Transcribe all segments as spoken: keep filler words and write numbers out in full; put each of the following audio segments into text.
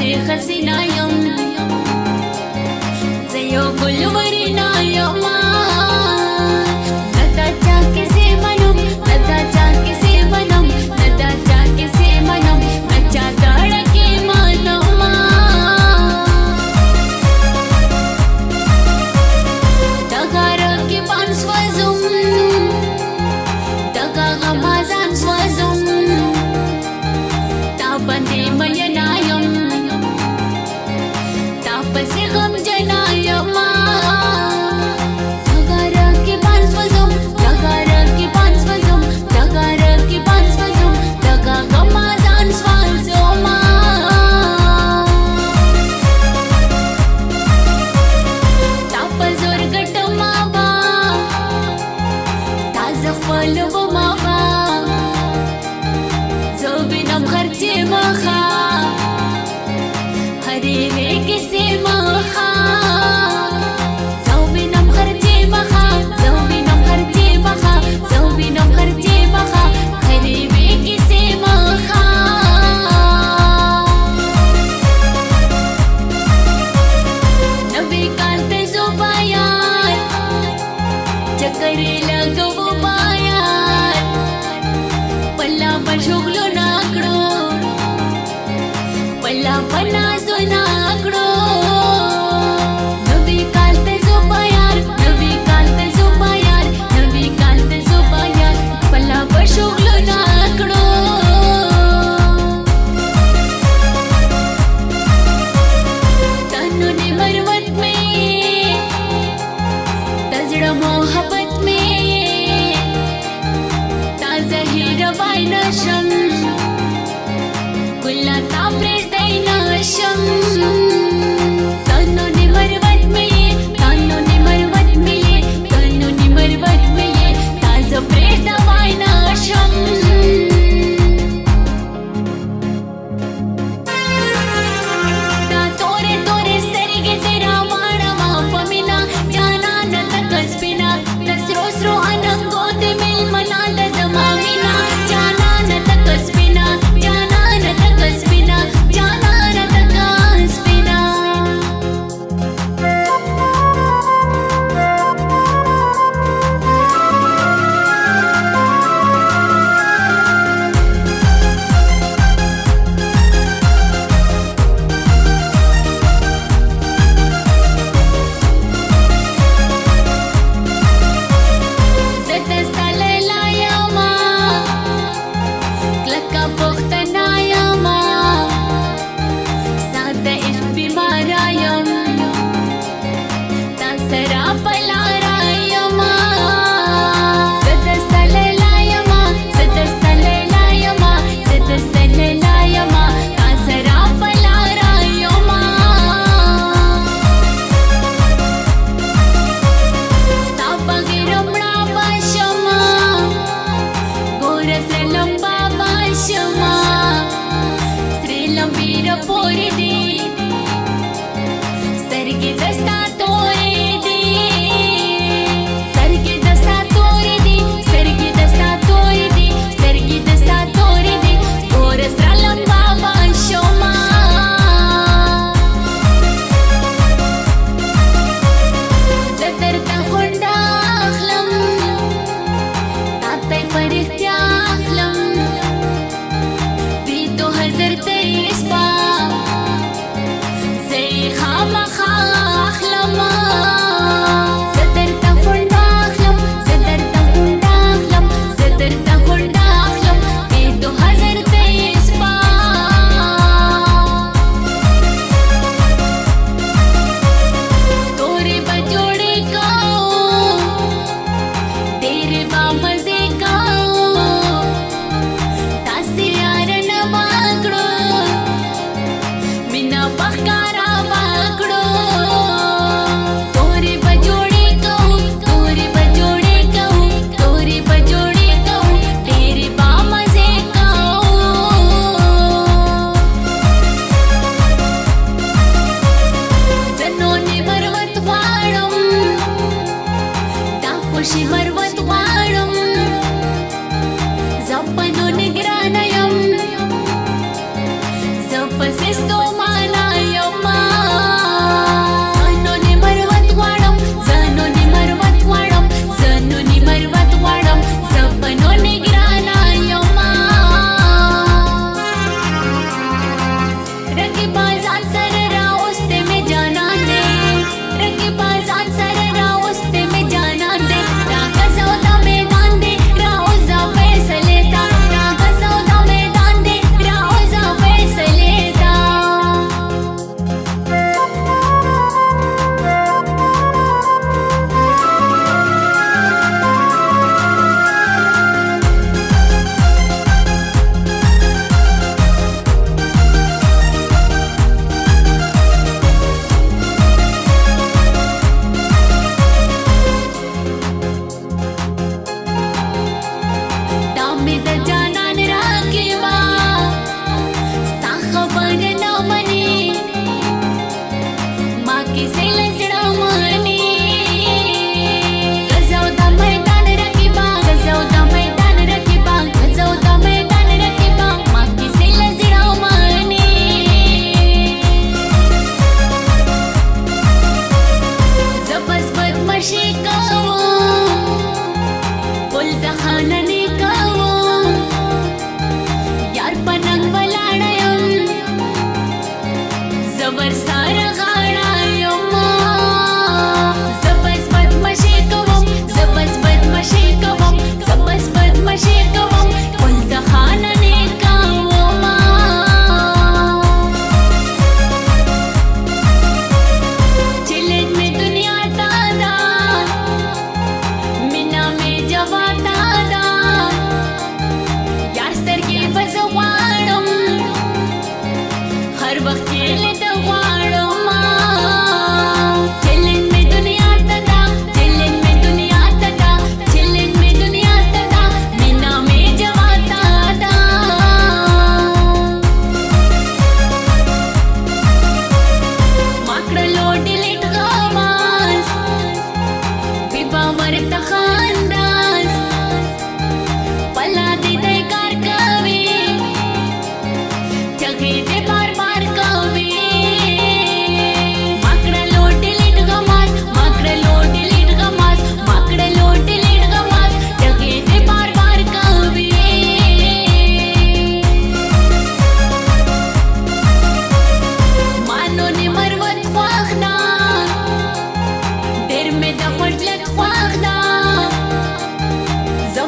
حسینا یم زه یو ګل ورنا یم نتا چا کسې منم نتا چا کسې منم نتا چا کسې منم نچا داړه کې منم دګار کې پان سوزم دګا غمازان سوزم تا باندې مېنا یم تا پسې غم جنا یم دګار کې پان سوزم دګار کې پان سوزم دګار کې پان سوزم دګا غمازان سوزم تا پزور ګټم با تا زخپل وما با زه وینم خرچې مخه هرې وې کیسې مخه زه وینم خرچې مخه زه وینم خرچې مخه زه وینم خرچې مخه هرې وې کیسې مخه نوې کال ته زو باید چکر لګو باید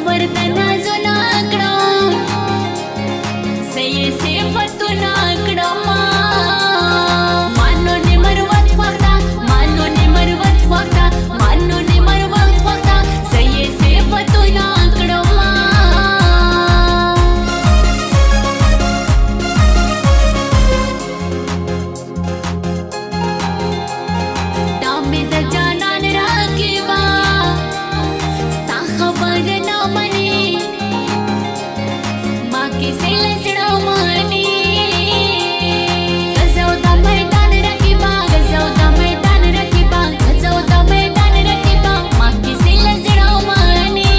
صبر د نازونه کړم زه یې صفتونه کړم مانو د مروت خوښ ده مانو د مروت خوښ ده مانو د مروت خوښ ده زه یې صفتونه کړم دا مې د جانان راکیبا ستا خبر نه منې ما کیسې له زړه منې غزه او دا میدان رقیبا غزه او دا میدان رقیبا غزه او دا میدان رقیبا ما کیسې له زړه منې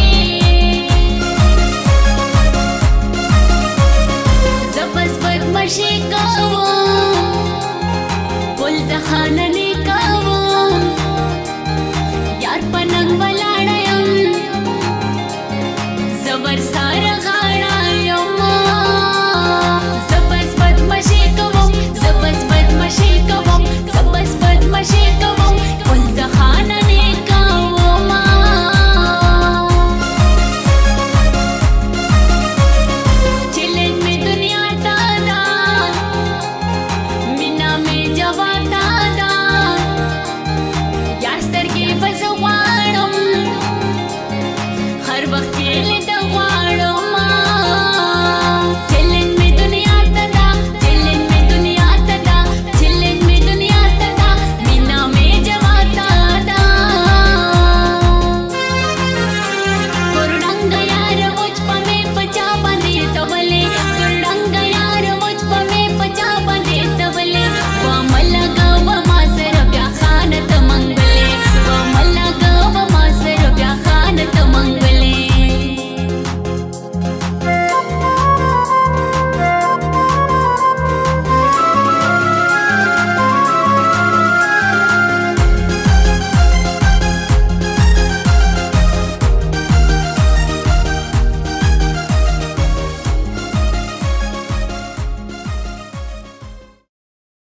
زه بس بدمشي کوم ګل د خاننې کوم یار په ننګ ولاړه یم زه ورسره غاړه یم زه بس بدمشي کوم زه بس بدمشي کوم زه بس بدمشي کوم ګل د خاننې کوم چلن مې دنیا ته ده مینا مې جوا ته ده یار سترګې به زه غواړم هر وخت یې لیده غواړم